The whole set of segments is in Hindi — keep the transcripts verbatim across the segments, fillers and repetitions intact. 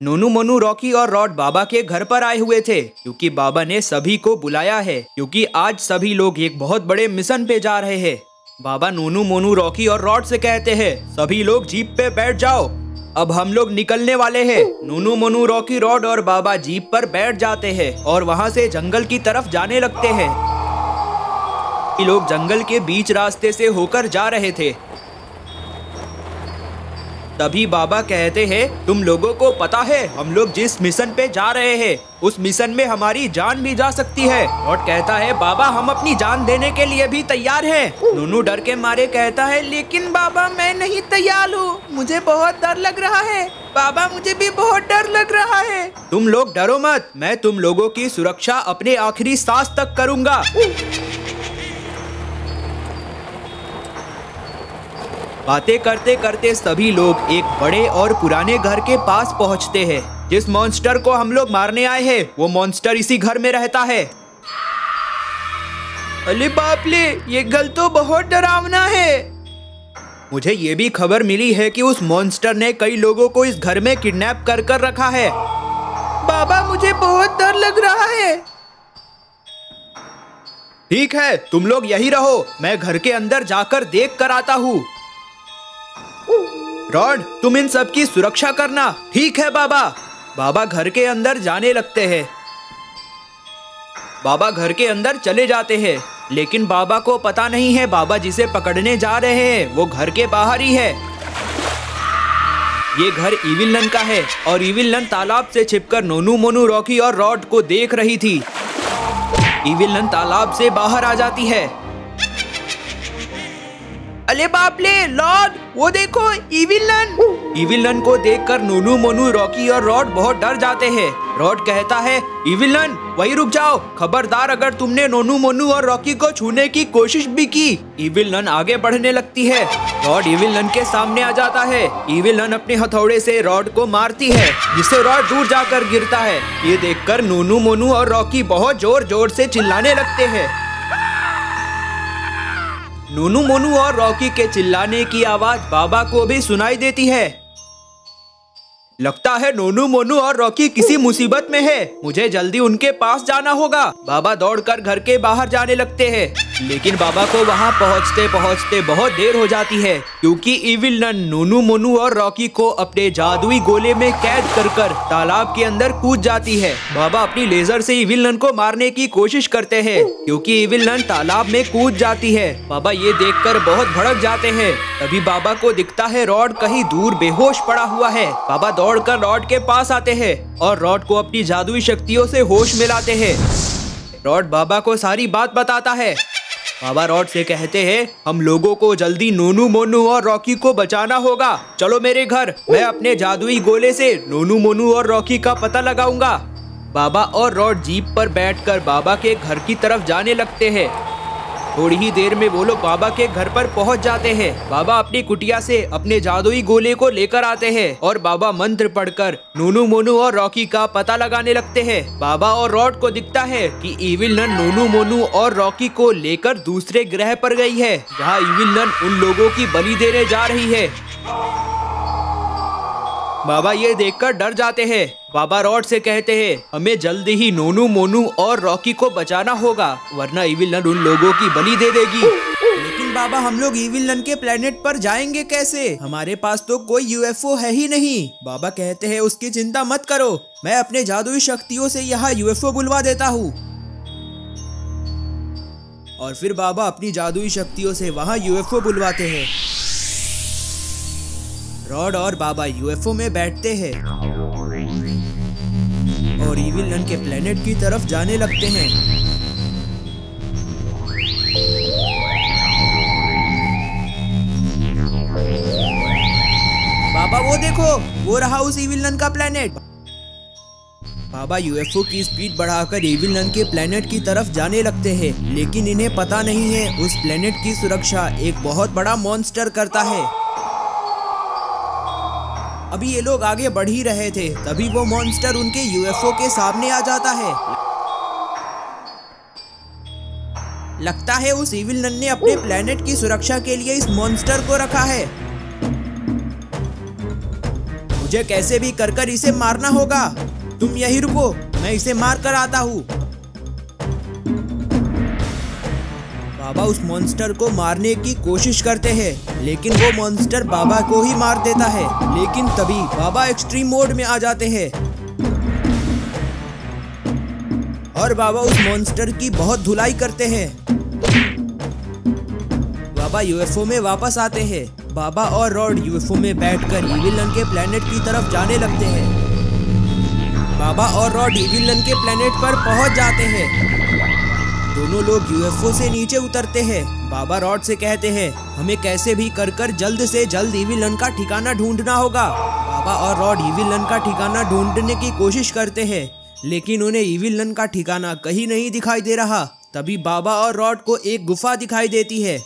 नोनू मोनू रॉकी और रॉड बाबा के घर पर आए हुए थे क्योंकि बाबा ने सभी को बुलाया है क्योंकि आज सभी लोग एक बहुत बड़े मिशन पे जा रहे हैं। बाबा नोनू मोनू रॉकी और रॉड से कहते हैं सभी लोग जीप पे बैठ जाओ, अब हम लोग निकलने वाले हैं। नोनू मोनू रॉकी रॉड और बाबा जीप पर बैठ जाते हैं और वहाँ से जंगल की तरफ जाने लगते हैं। ये लोग जंगल के बीच रास्ते से होकर जा रहे थे। तभी बाबा कहते हैं तुम लोगों को पता है हम लोग जिस मिशन पे जा रहे हैं उस मिशन में हमारी जान भी जा सकती है। रॉड कहता है बाबा हम अपनी जान देने के लिए भी तैयार हैं। नोनू डर के मारे कहता है लेकिन बाबा मैं नहीं तैयार हूँ, मुझे बहुत डर लग रहा है। बाबा मुझे भी बहुत डर लग रहा है। तुम लोग डरो मत, मैं तुम लोगों की सुरक्षा अपने आखिरी सांस तक करूँगा। बातें करते करते सभी लोग एक बड़े और पुराने घर के पास पहुंचते हैं। जिस मॉन्स्टर को हम लोग मारने आए हैं वो मॉन्स्टर इसी घर में रहता है। अरे बाप रे, ये घर तो बहुत डरावना है। मुझे ये भी खबर मिली है कि उस मॉन्स्टर ने कई लोगों को इस घर में किडनैप कर कर रखा है। बाबा मुझे बहुत डर लग रहा है। ठीक है तुम लोग यही रहो, मैं घर के अंदर जाकर देख कर आता हूँ। रॉड तुम इन सब की सुरक्षा करना। ठीक है बाबा। बाबा घर के अंदर जाने लगते हैं। बाबा घर के अंदर चले जाते हैं लेकिन बाबा को पता नहीं है बाबा जिसे पकड़ने जा रहे हैं वो घर के बाहर ही है। ये घर इविल नन का है और इविल नन तालाब से छिपकर नोनू मोनू रॉकी और रॉड को देख रही थी। इविल नन तालाब से बाहर आ जाती है। अरे बाप रे लॉर्ड, वो देखो इविल नन। इविल नन को देखकर नोनू मोनू रॉकी और रॉड बहुत डर जाते हैं। रॉड कहता है इविल नन वहीं रुक जाओ, खबरदार अगर तुमने नोनू मोनू और रॉकी को छूने की कोशिश भी की। इविल नन आगे बढ़ने लगती है। रॉड इविल नन के सामने आ जाता है। इविल नन अपने हथौड़े से रॉड को मारती है जिससे रॉड दूर जाकर गिरता है। ये देखकर नोनू मोनू और रॉकी बहुत जोर जोर से चिल्लाने लगते हैं। नोनू मोनू और रॉकी के चिल्लाने की आवाज बाबा को भी सुनाई देती है। लगता है नोनू मोनू और रॉकी किसी मुसीबत में है, मुझे जल्दी उनके पास जाना होगा। बाबा दौड़कर घर के बाहर जाने लगते हैं लेकिन बाबा को वहां पहुंचते पहुंचते बहुत देर हो जाती है क्योंकि इविल नन नोनू मोनू और रॉकी को अपने जादुई गोले में कैद कर कर तालाब के अंदर कूद जाती है। बाबा अपनी लेजर से इविल नन को मारने की कोशिश करते हैं क्योंकि इविल नन तालाब में कूद जाती है। बाबा ये देखकर बहुत भड़क जाते हैं। तभी बाबा को दिखता है रॉड कहीं दूर बेहोश पड़ा हुआ है। बाबा दौड़कर रॉड के पास आते हैं और रॉड को अपनी जादुई शक्तियों से होश में लाते हैं। रॉड बाबा को सारी बात बताता है। बाबा रॉड से कहते हैं हम लोगों को जल्दी नोनू मोनू और रॉकी को बचाना होगा, चलो मेरे घर, मैं अपने जादुई गोले से नोनू मोनू और रॉकी का पता लगाऊंगा। बाबा और रॉड जीप पर बैठकर बाबा के घर की तरफ जाने लगते हैं। थोड़ी ही देर में वो लोग बाबा के घर पर पहुंच जाते हैं। बाबा अपनी कुटिया से अपने जादुई गोले को लेकर आते हैं और बाबा मंत्र पढ़कर नोनू मोनू और रॉकी का पता लगाने लगते हैं। बाबा और रॉड को दिखता है कि इविल नन नोनू मोनू और रॉकी को लेकर दूसरे ग्रह पर गई है जहां इविल नन उन लोगों की बलि देने जा रही है। बाबा ये देखकर डर जाते हैं। बाबा रॉड से कहते हैं हमें जल्दी ही नोनू मोनू और रॉकी को बचाना होगा वरना इविल नन उन लोगों की बलि दे देगी। लेकिन बाबा हम लोग इविल नन के प्लेनेट पर जाएंगे कैसे, हमारे पास तो कोई यूएफओ है ही नहीं। बाबा कहते हैं उसकी चिंता मत करो, मैं अपने जादुई शक्तियों से यहाँ यूएफओ बुलवा देता हूँ। और फिर बाबा अपनी जादुई शक्तियों से वहाँ यूएफओ बुलवाते हैं। रॉड और बाबा यूएफओ में बैठते हैं और इविल नन के प्लेनेट की तरफ जाने लगते हैं। बाबा वो देखो, वो रहा उस इविल नन का प्लेनेट। बाबा यूएफओ की स्पीड बढ़ाकर इविल नन के प्लेनेट की तरफ जाने लगते हैं लेकिन इन्हें पता नहीं है उस प्लेनेट की सुरक्षा एक बहुत बड़ा मॉन्स्टर करता है। अभी ये लोग आगे बढ़ ही रहे थे तभी वो मॉन्स्टर उनके यूएफओ के सामने आ जाता है। लगता है उस इविल नन ने अपने प्लेनेट की सुरक्षा के लिए इस मॉन्स्टर को रखा है। मुझे कैसे भी कर कर इसे मारना होगा। तुम यही रुको, मैं इसे मार कर आता हूँ। बाबा उस मॉन्स्टर को मारने की कोशिश करते हैं, लेकिन वो मॉन्स्टर बाबा को ही मार देता है। लेकिन तभी बाबा एक्सट्रीम मोड में आ जाते हैं और बाबा उस मॉन्स्टर की बहुत धुलाई करते हैं। बाबा यूएफओ में वापस आते हैं। बाबा और रॉड यूएफओ में बैठकर इविलन के प्लेनेट की तरफ जाने लगते हैं। बाबा और रॉड इविलन के प्लेनेट पर पहुंच जाते हैं। दोनों लोग यूएफओ से नीचे उतरते हैं। बाबा रॉड से कहते हैं, हमें कैसे भी कर कर जल्द से जल्द इविलन का ठिकाना ढूंढना होगा। बाबा और रॉड इविलन का ठिकाना ढूंढने की कोशिश करते हैं, लेकिन उन्हें इविलन का ठिकाना कहीं नहीं दिखाई दे रहा। तभी बाबा और रॉड को एक गुफा दिखाई देती है।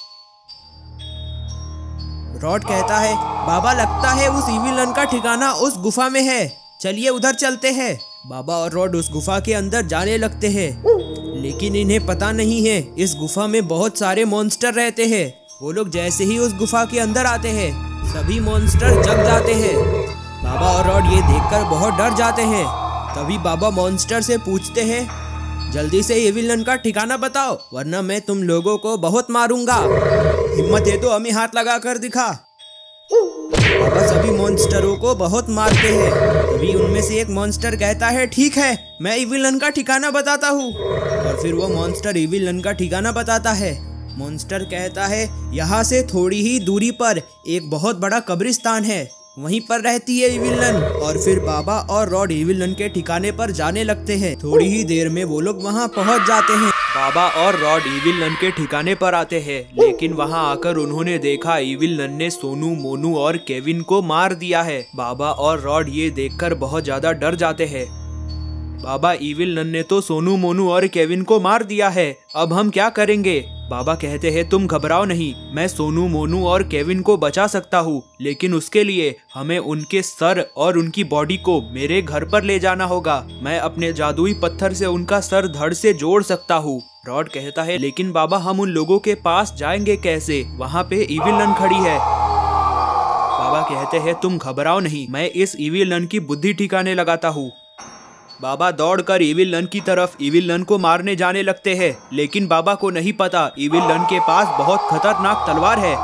रॉड कहता है, बाबा लगता है उस इविलन का ठिकाना उस गुफा में है, चलिए उधर चलते हैं। बाबा और रॉड उस गुफा के अंदर जाने लगते हैं, लेकिन इन्हें पता नहीं है इस गुफा में बहुत सारे मॉन्स्टर रहते हैं। वो लोग जैसे ही उस गुफा के अंदर आते हैं, सभी मॉन्स्टर जग जाते हैं। बाबा और रॉड ये देखकर बहुत डर जाते हैं। तभी बाबा मॉन्स्टर से पूछते हैं, जल्दी से इविलन का ठिकाना बताओ, वरना मैं तुम लोगों को बहुत मारूंगा। हिम्मत है तो हमें हाथ लगा कर दिखा। बाबा सभी मॉन्स्टरों को बहुत मारते हैं। तभी उनमें से एक मॉन्स्टर कहता है, ठीक है, मैं इविलन का ठिकाना बताता हूँ। और फिर वो मॉन्स्टर इविलन का ठिकाना बताता है। मॉन्स्टर कहता है, यहाँ से थोड़ी ही दूरी पर एक बहुत बड़ा कब्रिस्तान है, वहीं पर रहती है इविलन। और फिर बाबा और रॉड इविलन के ठिकाने पर जाने लगते हैं। थोड़ी ही देर में वो लोग वहाँ पहुँच जाते हैं। बाबा और रॉड इविलन के ठिकाने पर आते हैं, लेकिन वहाँ आकर उन्होंने देखा इविलन ने सोनू, मोनू और केविन को मार दिया है। बाबा और रॉड ये देखकर बहुत ज्यादा डर जाते हैं। बाबा, इविलन ने तो सोनू, मोनू और केविन को मार दिया है, अब हम क्या करेंगे? बाबा कहते हैं, तुम घबराओ नहीं, मैं सोनू, मोनू और केविन को बचा सकता हूँ, लेकिन उसके लिए हमें उनके सर और उनकी बॉडी को मेरे घर पर ले जाना होगा। मैं अपने जादुई पत्थर से उनका सर धड़ से जोड़ सकता हूँ। रॉड कहता है, लेकिन बाबा हम उन लोगों के पास जाएंगे कैसे? वहाँ पे इविलन खड़ी है। बाबा कहते हैं, तुम घबराओ नहीं, मैं इस इविलन की बुद्धि ठिकाने लगाता हूँ। बाबा दौड़कर इविलन की तरफ इविलन को मारने जाने लगते हैं, लेकिन बाबा को नहीं पता इविलन के पास बहुत खतरनाक तलवार है।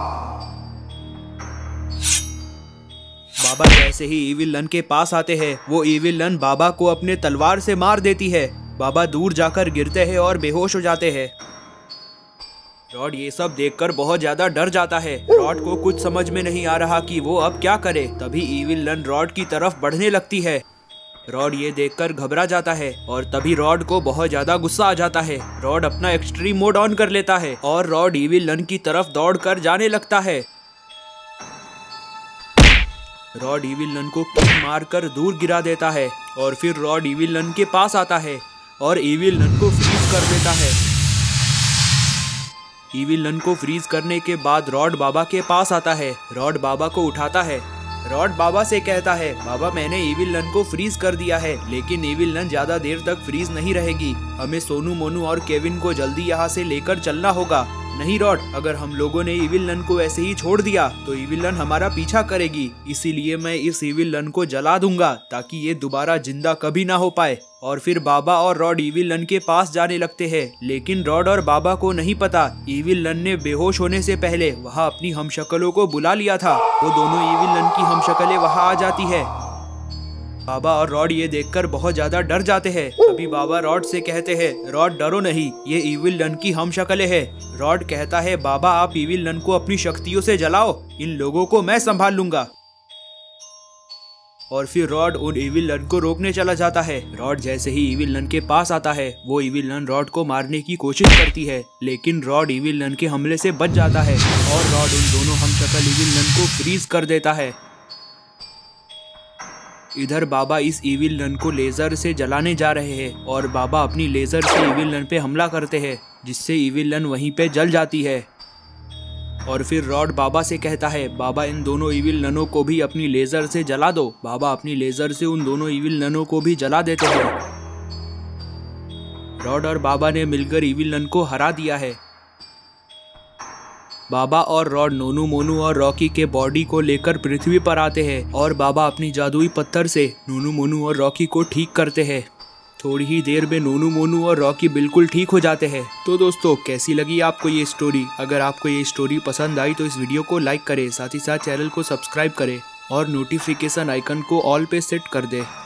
बाबा जैसे ही इविलन के पास आते हैं, वो इविलन बाबा को अपने तलवार से मार देती है। बाबा दूर जाकर गिरते हैं और बेहोश हो जाते हैं। रॉड ये सब देखकर बहुत ज्यादा डर जाता है। रॉड को कुछ समझ में नहीं आ रहा कि वो अब क्या करे। तभी इविलन रॉड की तरफ बढ़ने लगती है। रॉड ये देखकर घबरा जाता है और तभी रॉड को बहुत ज्यादा गुस्सा आ जाता है। रॉड अपना एक्सट्रीम मोड ऑन कर लेता है और रॉड इविलन की तरफ दौड़कर जाने लगता है। रॉड इविलन को किक मारकर दूर गिरा देता है और फिर रॉड इविलन के पास आता है और इविलन को फ्रीज कर देता है। इविलन को फ्रीज करने के बाद रॉड बाबा के पास आता है। रॉड बाबा को उठाता है। रॉड बाबा से कहता है, बाबा मैंने इविलन को फ्रीज कर दिया है, लेकिन इविलन ज्यादा देर तक फ्रीज नहीं रहेगी। हमें सोनू, मोनू और केविन को जल्दी यहाँ से लेकर चलना होगा। नहीं रॉड, अगर हम लोगों ने इविलन को ऐसे ही छोड़ दिया तो इविलन हमारा पीछा करेगी, इसीलिए मैं इस इविलन को जला दूंगा ताकि ये दोबारा जिंदा कभी ना हो पाए। और फिर बाबा और रॉड इविलन के पास जाने लगते हैं, लेकिन रॉड और बाबा को नहीं पता इविलन ने बेहोश होने से पहले वहाँ अपनी हमशक्लों को बुला लिया था। वो दोनों इविलन की हमशक्लें वहाँ आ जाती है। बाबा और रॉड ये देखकर बहुत ज्यादा डर जाते हैं। अभी बाबा रॉड से कहते हैं, रॉड डरो नहीं, ये इविलन की हमशक्लें हैं। रॉड कहता है, बाबा आप इविलन को अपनी शक्तियों से जलाओ, इन लोगों को मैं संभाल लूंगा। और फिर रॉड उन इविलन को रोकने चला जाता है। रॉड जैसे ही इविलन के पास आता है, वो इविलन रॉड को मारने की कोशिश करती है, लेकिन रॉड इविलन के हमले से बच जाता है और रॉड उन दोनों हमशक्ल इविलन को फ्रीज कर देता है। इधर बाबा इस इविलन को लेजर से जलाने जा रहे हैं और बाबा अपनी लेजर से इविलन पे हमला करते हैं, जिससे इविलन वहीं पे जल जाती है। और फिर रॉड बाबा से कहता है, बाबा इन दोनों इविलनों को भी अपनी लेजर से जला दो। बाबा अपनी लेजर से उन दोनों इविलनों को भी जला देते हैं। रॉड और बाबा ने मिलकर इविलन को हरा दिया है। बाबा और रॉड नोनू मोनू और रॉकी के बॉडी को लेकर पृथ्वी पर आते हैं और बाबा अपनी जादुई पत्थर से नोनू मोनू और रॉकी को ठीक करते हैं। थोड़ी ही देर में नोनू मोनू और रॉकी बिल्कुल ठीक हो जाते हैं। तो दोस्तों, कैसी लगी आपको ये स्टोरी? अगर आपको ये स्टोरी पसंद आई तो इस वीडियो को लाइक करें, साथ ही साथ चैनल को सब्सक्राइब करें और नोटिफिकेशन आइकन को ऑल पे सेट कर दें।